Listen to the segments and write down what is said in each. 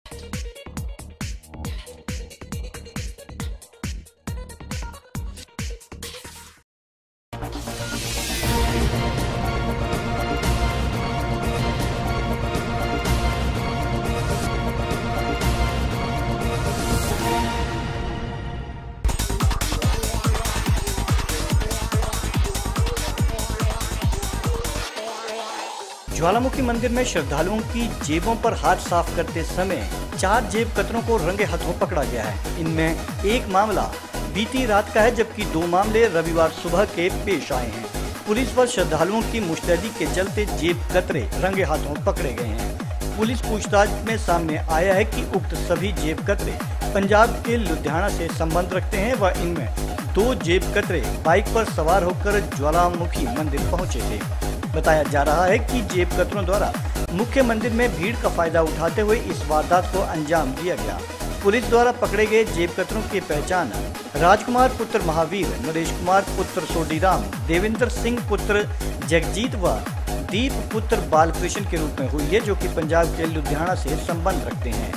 ज्वालामुखी मंदिर में श्रद्धालुओं की जेबों पर हाथ साफ करते समय 4 जेब कतरों को रंगे हाथों पकड़ा गया है। इनमें एक मामला बीती रात का है, जबकि 2 मामले रविवार सुबह के पेश आए हैं। पुलिस व श्रद्धालुओं की मुस्तैदी के चलते जेब कतरे रंगे हाथों पकड़े गए हैं। पुलिस पूछताछ में सामने आया है कि उक्त सभी जेब कतरे पंजाब के लुधियाना से संबंध रखते हैं व इनमें 2 जेब कतरे बाइक पर सवार होकर ज्वालामुखी मंदिर पहुंचे थे। बताया जा रहा है कि जेब कतरों द्वारा मुख्य मंदिर में भीड़ का फायदा उठाते हुए इस वारदात को अंजाम दिया गया। पुलिस द्वारा पकड़े गए जेब कतरों की पहचान राजकुमार पुत्र महावीर, नरेश कुमार पुत्र सोडीराम, देवेंद्र सिंह पुत्र जगजीत व दीप पुत्र बालकृष्ण के रूप में हुई है, जो कि पंजाब के लुधियाना से संबंध रखते हैं।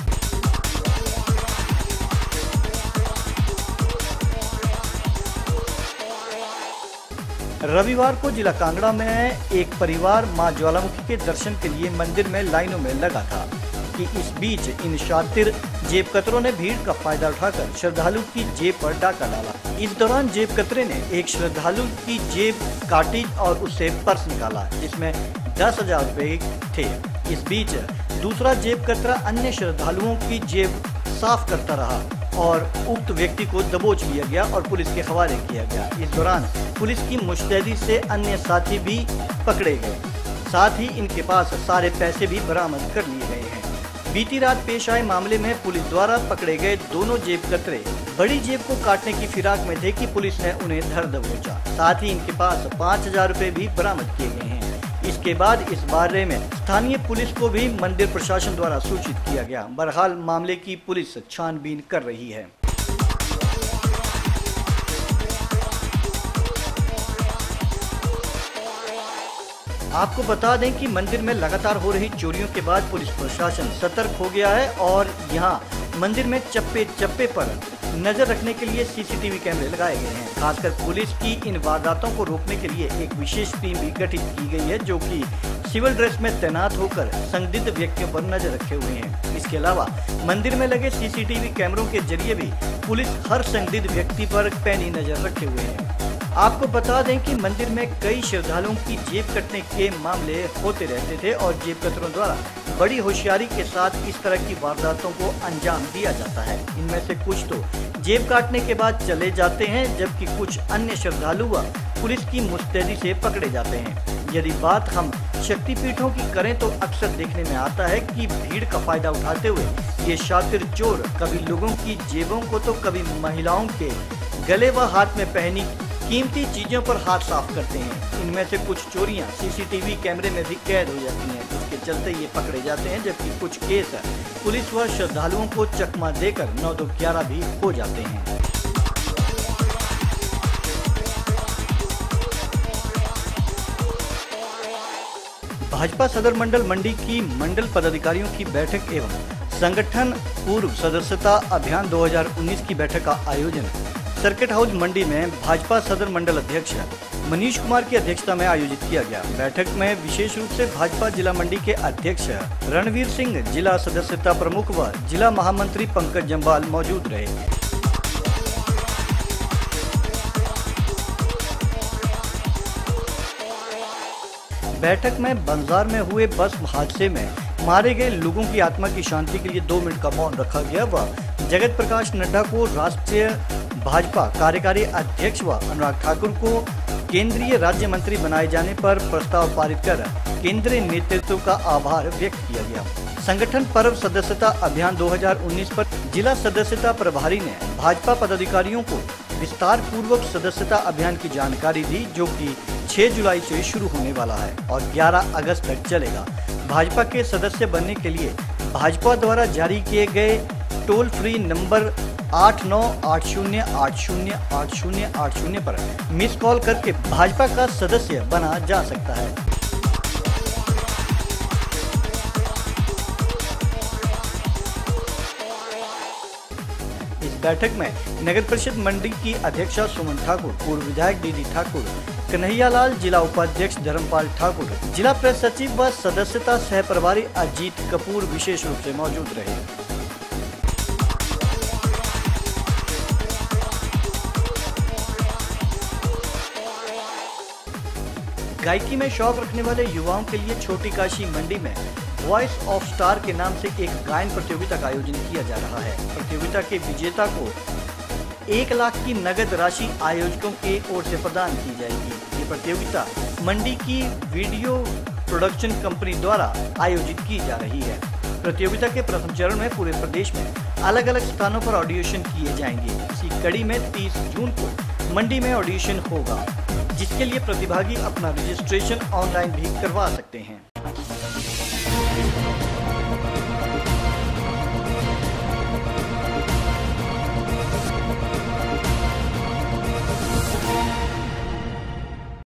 रविवार को जिला कांगड़ा में एक परिवार मां ज्वालामुखी के दर्शन के लिए मंदिर में लाइनों में लगा था कि इस बीच इन शातिर जेब कतरों ने भीड़ का फायदा उठाकर श्रद्धालु की जेब पर डाका डाला। इस दौरान जेब कतरे ने एक श्रद्धालु की जेब काटी और उससे पर्स निकाला, जिसमें 10,000 रुपए थे। इस बीच दूसरा जेब कतरा अन्य श्रद्धालुओं की जेब साफ करता रहा और उक्त व्यक्ति को दबोच लिया गया और पुलिस के हवाले किया गया। इस दौरान पुलिस की मुस्तैदी से अन्य साथी भी पकड़े गए, साथ ही इनके पास सारे पैसे भी बरामद कर लिए गए हैं। बीती रात पेश आए मामले में पुलिस द्वारा पकड़े गए दोनों जेब कतरे बड़ी जेब को काटने की फिराक में थे कि पुलिस ने उन्हें धर दबोचा। साथ ही इनके पास 5,000 रुपए भी बरामद किए गए हैं। इसके बाद इस बारे में स्थानीय पुलिस को भी मंदिर प्रशासन द्वारा सूचित किया गया। बहरहाल मामले की पुलिस छानबीन कर रही है। आपको बता दें कि मंदिर में लगातार हो रही चोरियों के बाद पुलिस प्रशासन सतर्क हो गया है और यहां मंदिर में चप्पे चप्पे पर नजर रखने के लिए सीसीटीवी कैमरे लगाए गए हैं। खासकर पुलिस की इन वारदातों को रोकने के लिए एक विशेष टीम भी गठित की गई है, जो कि सिविल ड्रेस में तैनात होकर संदिग्ध व्यक्तियों पर नजर रखे हुए हैं। इसके अलावा मंदिर में लगे सीसीटीवी कैमरों के जरिए भी पुलिस हर संदिग्ध व्यक्ति पर पैनी नजर रखे हुए है। आपको बता दें कि मंदिर में कई श्रद्धालुओं की जेब कटने के मामले होते रहते थे और जेब कतरों द्वारा बड़ी होशियारी के साथ इस तरह की वारदातों को अंजाम दिया जाता है। इनमें से कुछ तो जेब काटने के बाद चले जाते हैं, जबकि कुछ अन्य श्रद्धालु व पुलिस की मुस्तैदी से पकड़े जाते हैं। यदि बात हम शक्तिपीठों की करें तो अक्सर देखने में आता है कि भीड़ का फायदा उठाते हुए ये शातिर चोर कभी लोगों की जेबों को तो कभी महिलाओं के गले व हाथ में पहनी कीमती चीजों पर हाथ साफ करते हैं। इनमें से कुछ चोरियां सीसीटीवी कैमरे में भी कैद हो जाती हैं, जिसके चलते ये पकड़े जाते हैं, जबकि कुछ केस पुलिस व श्रद्धालुओं को चकमा देकर 9-11 भी हो जाते हैं। भाजपा सदर मंडल मंडी की मंडल पदाधिकारियों की बैठक एवं संगठन पूर्व सदस्यता अभियान 2019 की बैठक का आयोजन सर्किट हाउस मंडी में भाजपा सदर मंडल अध्यक्ष मनीष कुमार की अध्यक्षता में आयोजित किया गया। बैठक में विशेष रूप से भाजपा जिला मंडी के अध्यक्ष रणवीर सिंह, जिला सदस्यता प्रमुख व जिला महामंत्री पंकज जम्वाल मौजूद रहे। बैठक में बंजार में हुए बस हादसे में मारे गए लोगों की आत्मा की शांति के लिए 2 मिनट का मौन रखा गया व जगत प्रकाश नड्डा को राष्ट्रीय भाजपा कार्यकारी अध्यक्ष व अनुराग ठाकुर को केंद्रीय राज्य मंत्री बनाए जाने पर प्रस्ताव पारित कर केंद्रीय नेतृत्व का आभार व्यक्त किया गया। संगठन पर्व सदस्यता अभियान 2019 पर जिला सदस्यता प्रभारी ने भाजपा पदाधिकारियों को विस्तार पूर्वक सदस्यता अभियान की जानकारी दी, जो कि 6 जुलाई से शुरू होने वाला है और 11 अगस्त तक चलेगा। भाजपा के सदस्य बनने के लिए भाजपा द्वारा जारी किए गए टोल फ्री नंबर 8980808080 पर मिस कॉल करके भाजपा का सदस्य बना जा सकता है। बैठक में नगर परिषद मंडी की अध्यक्षा सुमन ठाकुर, पूर्व विधायक दीदी ठाकुर, कन्हैयालाल, जिला उपाध्यक्ष धर्मपाल ठाकुर, जिला प्रेस सचिव व सदस्यता सह प्रभारी अजीत कपूर विशेष रूप से मौजूद रहे। गायकी में शौक रखने वाले युवाओं के लिए छोटी काशी मंडी में वॉइस ऑफ स्टार के नाम से एक गायन प्रतियोगिता का आयोजन किया जा रहा है। प्रतियोगिता के विजेता को 1 लाख की नगद राशि आयोजकों की ओर से प्रदान की जाएगी। ये प्रतियोगिता मंडी की वीडियो प्रोडक्शन कंपनी द्वारा आयोजित की जा रही है। प्रतियोगिता के प्रथम चरण में पूरे प्रदेश में अलग अलग स्थानों पर ऑडिशन किए जाएंगे। इसी कड़ी में 30 जून को मंडी में ऑडिशन होगा, जिसके लिए प्रतिभागी अपना रजिस्ट्रेशन ऑनलाइन भी करवा सकते हैं।